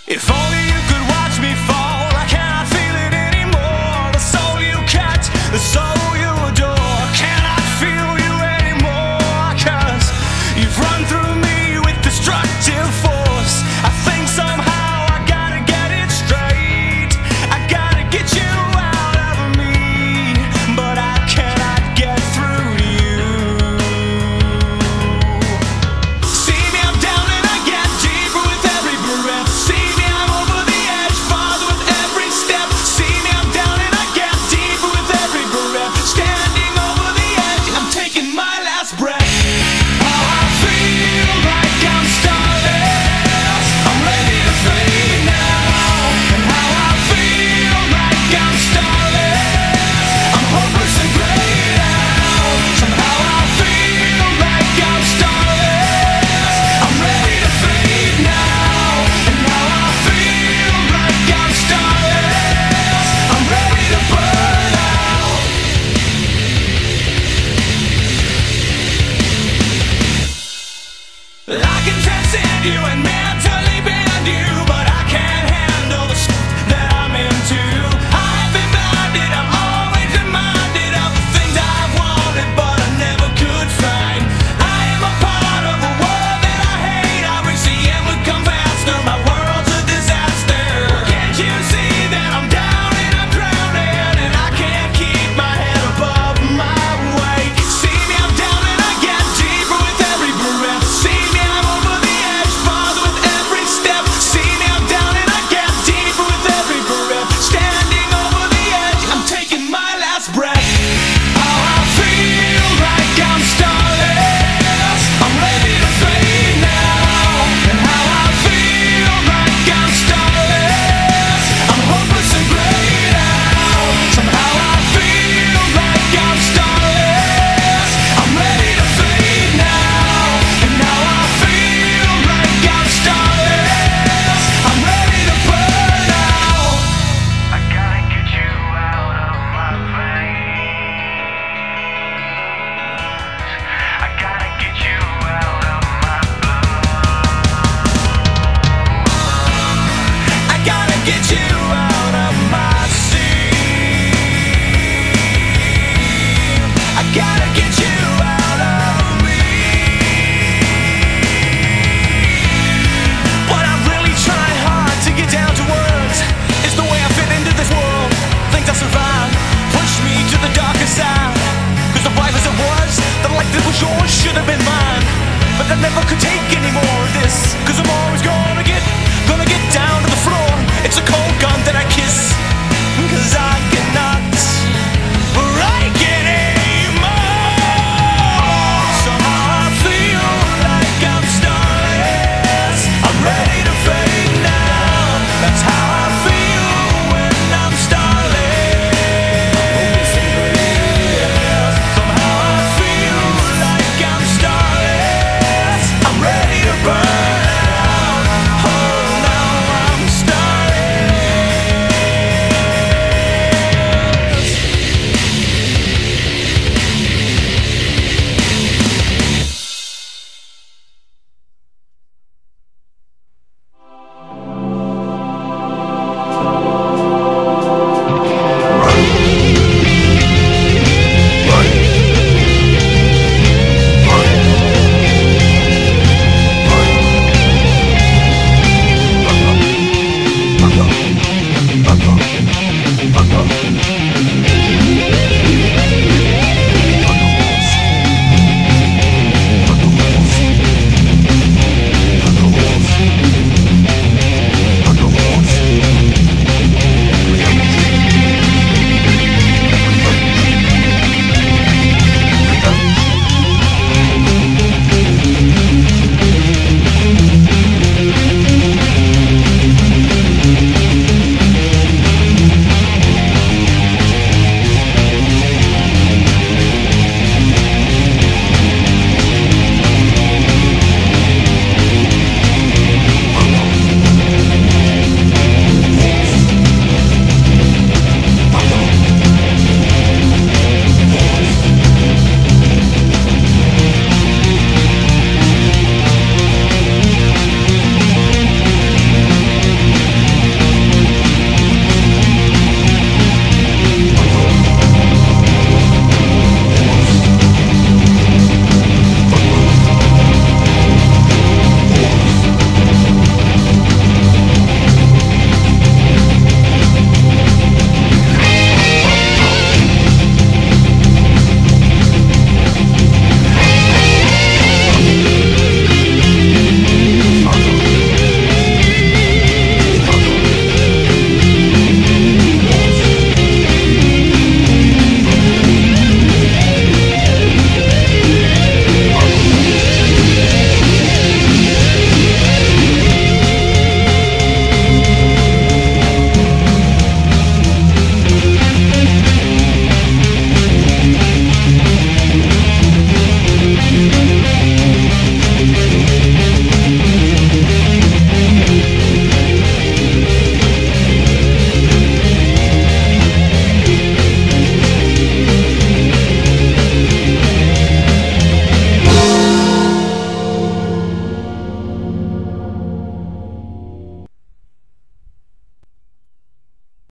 If only you could watch me fall, I cannot feel it anymore. The soul you kept, the soul you adore, cannot feel you anymore. 'Cause you've run through me with destructive force. I think somehow I gotta get it straight. I gotta get you out of me, but I cannot get through to you. See me, I'm down and I get deeper with every breath. See me, I'm over the edge, farther with every step. See me, I'm down and I get deeper with every breath. Standing over the edge, I'm taking my last breath. How I feel like I'm starless, I'm ready to fade now. And how I feel like I'm starless, I'm hopeless and grayed out. Somehow I feel like I'm starless, I'm ready to fade now. And how I feel like I'm starless, I'm ready to burn out. I can transcend you and mentally bend you, but I can't handle the shit that I'm into. I've been blinded, I'm always reminded of the things I've wanted, but I never could find. I am a part of a world that I hate. I wish the end would come faster, my world's a disaster. Can't you see that I'm down and I'm drowning, and I can't keep my head above my weight? See me, I'm down and I get deeper with every breath. See me, I'm over the edge, farther with every step. See me, I'm down and I get deeper with every breath. Standing over the edge, I'm taking my last breath. How I feel like I'm starless, I'm ready to fade now. And how I feel like I'm starless, I'm hopeless and grayed out. Somehow I feel like I'm starless, I'm ready to fade now. And now I feel like I'm starless, I'm ready to burn out. I gotta get you out of my veins. I gotta get you out of my blood. I gotta get you out of my sea. I gotta get you out of me. But I'm really trying hard to get down to words. It's the way I fit into this world. Things I survived push me to the darker side. 'Cause the life as it was, the life that was yours should have been mine. But I never could take